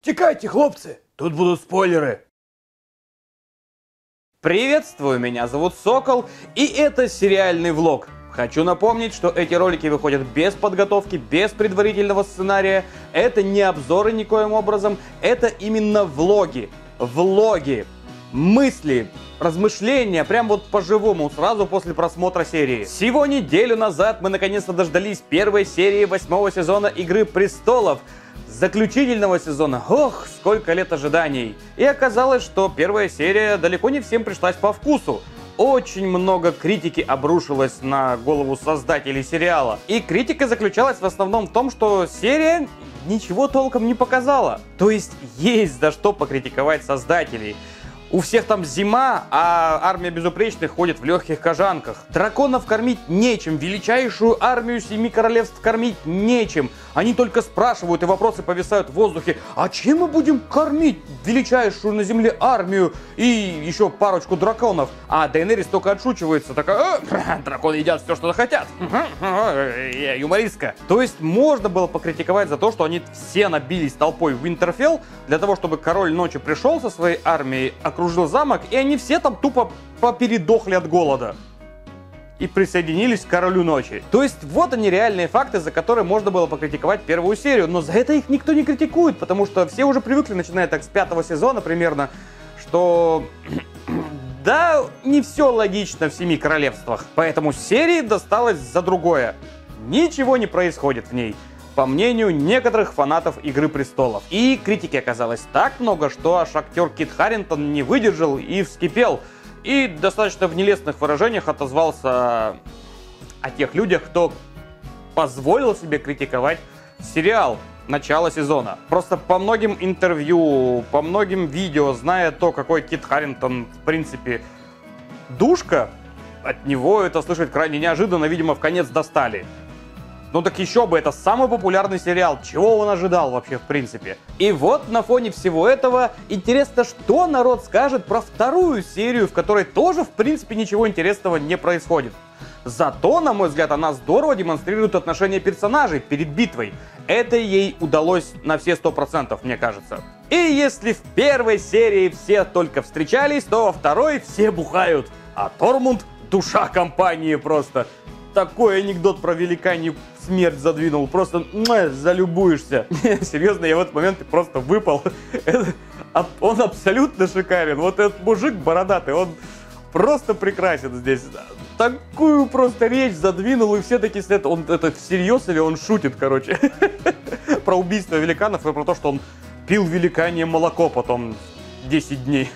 Тікайте, хлопцы, тут будут спойлеры. Приветствую, меня зовут Сокол, и это сериальный влог. Хочу напомнить, что эти ролики выходят без подготовки, без предварительного сценария. Это не обзоры никоим образом, это именно влоги. Влоги, мысли, размышления, прям вот по-живому, сразу после просмотра серии. Всего неделю назад мы наконец-то дождались первой серии 8-го сезона Игры Престолов. Заключительного сезона. Ох, сколько лет ожиданий. И оказалось, что первая серия далеко не всем пришлась по вкусу. Очень много критики обрушилось на голову создателей сериала. И критика заключалась в основном в том, что серия ничего толком не показала. То есть за что покритиковать создателей. У всех там зима, а армия безупречных ходит в легких кожанках. Драконов кормить нечем, величайшую армию 7 королевств кормить нечем. Они только спрашивают, и вопросы повисают в воздухе. А чем мы будем кормить величайшую на земле армию и еще парочку драконов? А Дейенерис только отшучивается, такая: драконы едят все, что захотят. Юмористка. То есть можно было покритиковать за то, что они все набились толпой в Винтерфелл для того, чтобы король ночи пришел со своей армией, окружил замок, и они все там тупо попередохли от голода. И присоединились к королю ночи. То есть вот они реальные факты, за которые можно было покритиковать первую серию. Но за это их никто не критикует, потому что все уже привыкли, начиная так с 5-го сезона примерно, что да, не все логично в 7 королевствах. Поэтому серии досталось за другое. Ничего не происходит в ней, по мнению некоторых фанатов Игры Престолов. И критики оказалось так много, что аж актер Кит Харингтон не выдержал и вскипел. И достаточно в нелестных выражениях отозвался о тех людях, кто позволил себе критиковать сериал начала сезона. Просто по многим интервью, по многим видео, зная то, какой Кит Харингтон в принципе душка, от него это слышать крайне неожиданно, видимо, в конец достали. Ну так еще бы, это самый популярный сериал. Чего он ожидал вообще в принципе? И вот на фоне всего этого интересно, что народ скажет про вторую серию, в которой тоже в принципе ничего интересного не происходит. Зато, на мой взгляд, она здорово демонстрирует отношения персонажей перед битвой. Это ей удалось на все 100%, мне кажется. И если в первой серии все только встречались, то во второй все бухают. А Тормунд — душа компании просто. Такой анекдот про великанью смерть задвинул, просто залюбуешься. Серьезно, я в этот момент просто выпал. Он абсолютно шикарен. Вот этот мужик бородатый, он просто прекрасен здесь. Такую просто речь задвинул, и все такие сидят. Он это всерьез или он шутит, короче? Про убийство великанов и про то, что он пил великанье молоко потом 10 дней.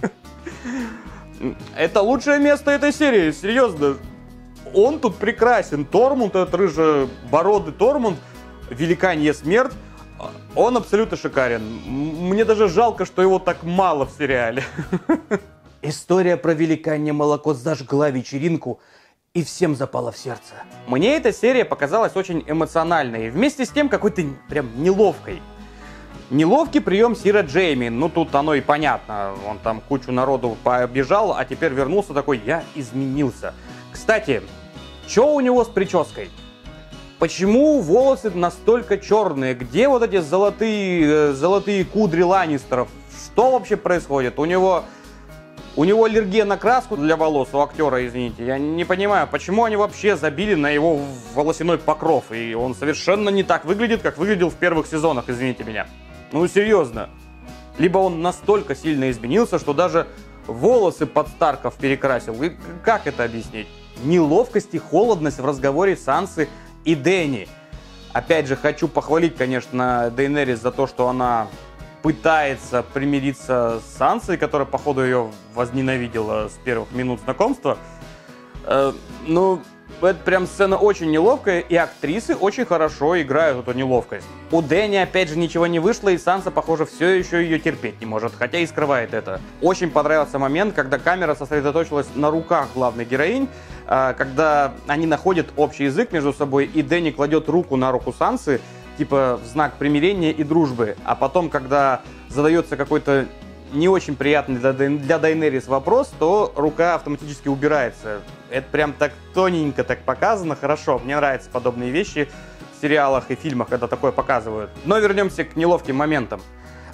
Это лучшее место этой серии, серьезно. Он тут прекрасен. Тормунд, этот рыжебородый Тормунд, великанье смерть, он абсолютно шикарен. Мне даже жалко, что его так мало в сериале. История про великанье молоко зажгла вечеринку и всем запала в сердце. Мне эта серия показалась очень эмоциональной и вместе с тем какой-то прям неловкой. Неловкий прием Сира Джейми, ну тут оно и понятно. Он там кучу народу пообижал, а теперь вернулся такой: я изменился. Кстати, что у него с прической? Почему волосы настолько черные? Где вот эти золотые кудри Ланнистеров? Что вообще происходит? У него аллергия на краску для волос, у актера, извините. Я не понимаю, почему они вообще забили на его волосяной покров. И он совершенно не так выглядит, как выглядел в первых сезонах, извините меня. Ну серьезно. Либо он настолько сильно изменился, что даже волосы под Старков перекрасил. И как это объяснить? Неловкость и холодность в разговоре Сансы и Дэнни. Опять же, хочу похвалить, конечно, Дейенерис за то, что она пытается примириться с Сансой, которая, походу, ее возненавидела с первых минут знакомства. Ну, это прям сцена очень неловкая, и актрисы очень хорошо играют эту неловкость. У Дэнни, опять же, ничего не вышло, и Санса, похоже, все еще ее терпеть не может, хотя и скрывает это. Очень понравился момент, когда камера сосредоточилась на руках главной героинь, когда они находят общий язык между собой, и Дэнни кладет руку на руку Сансы, типа в знак примирения и дружбы, а потом, когда задается какой-то не очень приятный для Дейенерис вопрос, то рука автоматически убирается. Это прям так тоненько так показано, хорошо. Мне нравятся подобные вещи в сериалах и фильмах, когда такое показывают. Но вернемся к неловким моментам.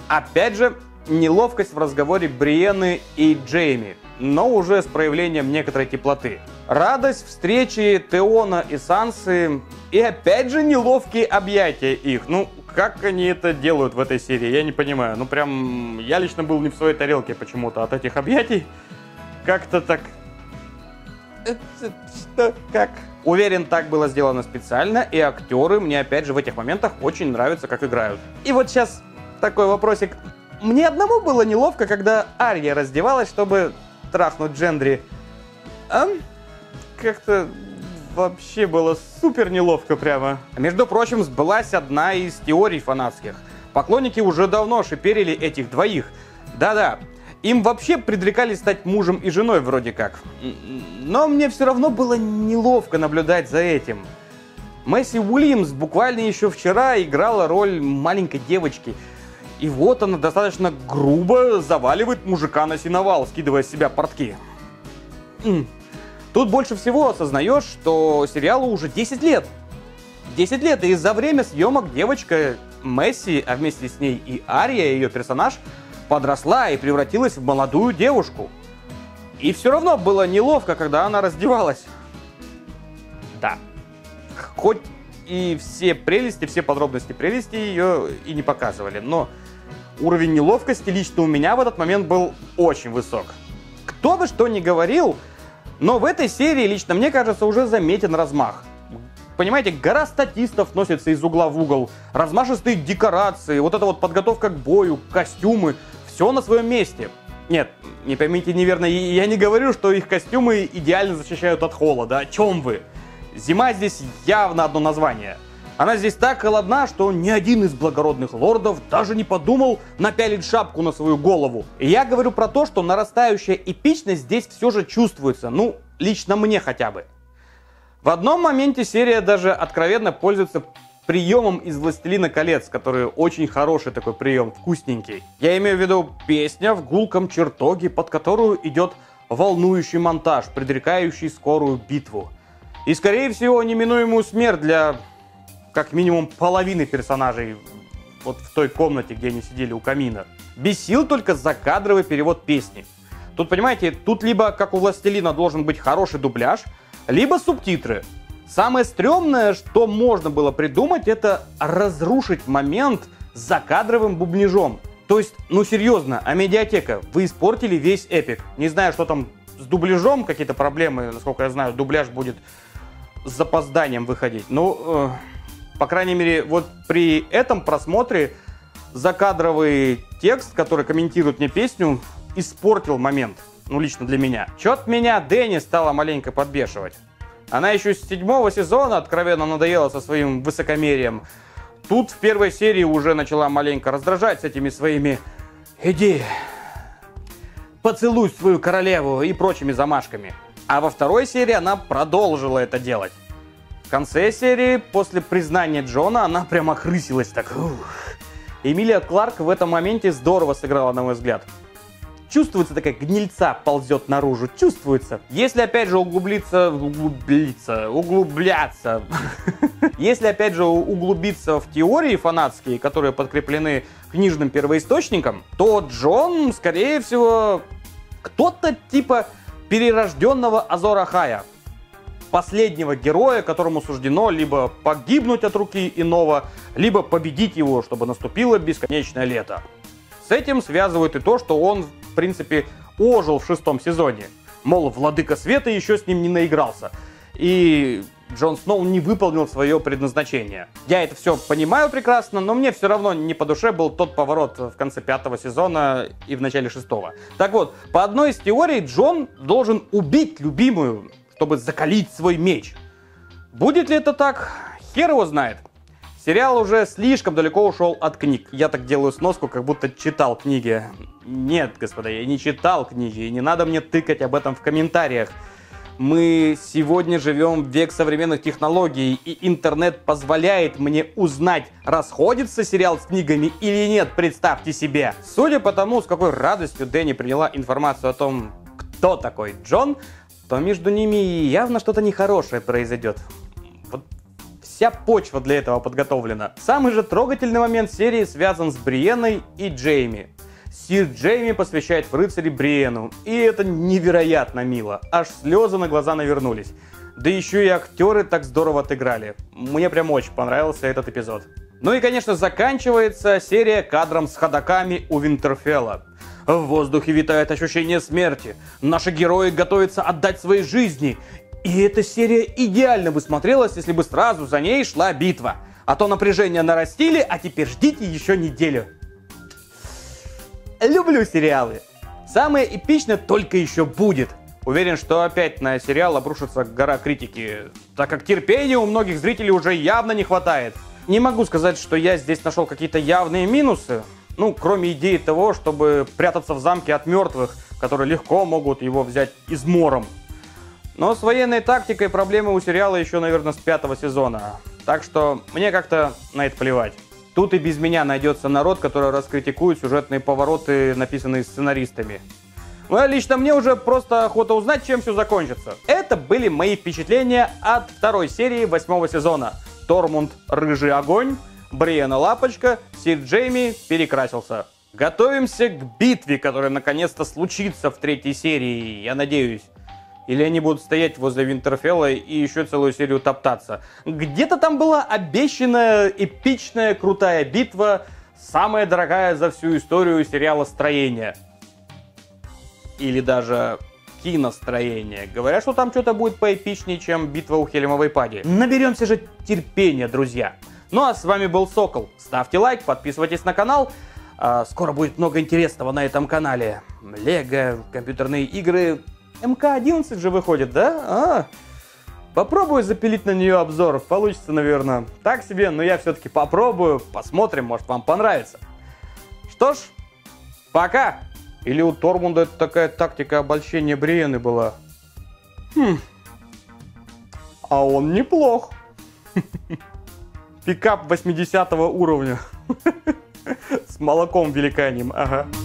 Опять же, неловкость в разговоре Бриенны и Джейми, но уже с проявлением некоторой теплоты. Радость встречи Теона и Сансы, и опять же неловкие объятия их. Ну, как они это делают в этой серии, я не понимаю. Ну, прям, я лично был не в своей тарелке почему-то от этих объятий. Как-то так... Что? Как? Уверен, так было сделано специально, и актеры мне опять же в этих моментах очень нравятся, как играют. И вот сейчас такой вопросик. Мне одному было неловко, когда Ария раздевалась, чтобы трахнуть Джендри. Как-то вообще было супер неловко прямо. Между прочим, сбылась одна из теорий фанатских. Поклонники уже давно шиперили этих двоих. Да-да, им вообще предрекали стать мужем и женой вроде как. Но мне все равно было неловко наблюдать за этим. Месси Уильямс буквально еще вчера играла роль маленькой девочки. И вот она достаточно грубо заваливает мужика на сеновал, скидывая с себя портки. Тут больше всего осознаешь, что сериалу уже 10 лет. 10 лет, и за время съемок девочка Месси, а вместе с ней и Ария, ее персонаж, подросла и превратилась в молодую девушку. И все равно было неловко, когда она раздевалась. Да. Хоть и все прелести, все подробности прелести ее и не показывали, но уровень неловкости лично у меня в этот момент был очень высок. Кто бы что ни говорил, но в этой серии лично мне кажется уже заметен размах. Понимаете, гора статистов носится из угла в угол, размашистые декорации, вот эта вот подготовка к бою, костюмы, все на своем месте. Нет, не поймите неверно, я не говорю, что их костюмы идеально защищают от холода, о чем вы? Зима здесь явно одно название. Она здесь так холодна, что ни один из благородных лордов даже не подумал напялить шапку на свою голову. И я говорю про то, что нарастающая эпичность здесь все же чувствуется, ну, лично мне хотя бы. В одном моменте серия даже откровенно пользуется приемом из «Властелина колец», который очень хороший такой прием, вкусненький. Я имею в виду песня в гулком чертоге, под которую идет волнующий монтаж, предрекающий скорую битву. И, скорее всего, неминуемую смерть для, как минимум, половины персонажей вот в той комнате, где они сидели у камина. Бесил только закадровый перевод песни. Тут, понимаете, тут либо, как у «Властелина», должен быть хороший дубляж, либо субтитры. Самое стрёмное, что можно было придумать, это разрушить момент с закадровым бубнижом. То есть, ну серьезно, Амедиатека, вы испортили весь эпик. Не знаю, что там с дубляжом, какие-то проблемы, насколько я знаю, дубляж будет с запозданием выходить. Ну, по крайней мере, вот при этом просмотре закадровый текст, который комментирует мне песню, испортил момент. Ну, лично для меня. Чё-то меня Дэнни стала маленько подбешивать. Она еще с 7-го сезона откровенно надоела со своим высокомерием. Тут в первой серии уже начала маленько раздражать с этими своими «иди, поцелуй свою королеву» и прочими замашками. А во второй серии она продолжила это делать. В конце серии, после признания Джона, она прямо охрысилась так. Эмилия Кларк в этом моменте здорово сыграла, на мой взгляд. Чувствуется такая гнильца ползет наружу, чувствуется. Если опять же углубляться, если опять же углубиться в теории фанатские, которые подкреплены книжным первоисточником, то Джон, скорее всего, кто-то типа перерожденного Азор Ахая. Последнего героя, которому суждено либо погибнуть от руки иного, либо победить его, чтобы наступило бесконечное лето. С этим связывают и то, что он, в принципе, ожил в 6-м сезоне. Мол, Владыка Света еще с ним не наигрался. И Джон Сноу не выполнил свое предназначение. Я это все понимаю прекрасно, но мне все равно не по душе был тот поворот в конце 5-го сезона и в начале 6-го. Так вот, по одной из теорий, Джон должен убить любимую, чтобы закалить свой меч. Будет ли это так? Хер его знает. Сериал уже слишком далеко ушел от книг. Я так делаю сноску, как будто читал книги. Нет, господа, я не читал книги, и не надо мне тыкать об этом в комментариях. Мы сегодня живем в век современных технологий, и интернет позволяет мне узнать, расходится сериал с книгами или нет, представьте себе. Судя по тому, с какой радостью Дэнни приняла информацию о том, кто такой Джон, то между ними явно что-то нехорошее произойдет. Вот вся почва для этого подготовлена. Самый же трогательный момент серии связан с Бриенной и Джейми. Сир Джейми посвящает в рыцари Бриену, и это невероятно мило, аж слезы на глаза навернулись. Да еще и актеры так здорово отыграли. Мне прям очень понравился этот эпизод. Ну и, конечно, заканчивается серия кадром с ходоками у Винтерфелла. В воздухе витает ощущение смерти. Наши герои готовятся отдать свои жизни. И эта серия идеально бы смотрелась, если бы сразу за ней шла битва. А то напряжение нарастили, а теперь ждите еще неделю. Люблю сериалы. Самое эпичное только еще будет. Уверен, что опять на сериал обрушится гора критики, так как терпения у многих зрителей уже явно не хватает. Не могу сказать, что я здесь нашел какие-то явные минусы. Ну, кроме идеи того, чтобы прятаться в замке от мертвых, которые легко могут его взять измором. Но с военной тактикой проблемы у сериала еще, наверное, с 5-го сезона. Так что мне как-то на это плевать. Тут и без меня найдется народ, который раскритикует сюжетные повороты, написанные сценаристами. Ну, а лично мне уже просто охота узнать, чем все закончится. Это были мои впечатления от второй серии 8-го сезона. Тормунд — рыжий огонь, Бриена — лапочка, Сир Джейми перекрасился. Готовимся к битве, которая наконец-то случится в 3-й серии, я надеюсь. Или они будут стоять возле Винтерфелла и еще целую серию топтаться. Где-то там была обещанная эпичная крутая битва, самая дорогая за всю историю сериала «Строение». Или даже киностроение. Говорят, что там что-то будет поэпичнее, чем битва у Хелемовой пади. Наберемся же терпения, друзья. Ну а с вами был Сокол. Ставьте лайк, подписывайтесь на канал. Скоро будет много интересного на этом канале. Лего, компьютерные игры. МК-11 же выходит, да? Попробую запилить на нее обзор. Получится, наверное, так себе, но я все-таки попробую. Посмотрим, может, вам понравится. Что ж, пока! Или у Тормунда это такая тактика обольщения Бриены была? А он неплох. Пикап 80 уровня. С молоком великаньем, ага.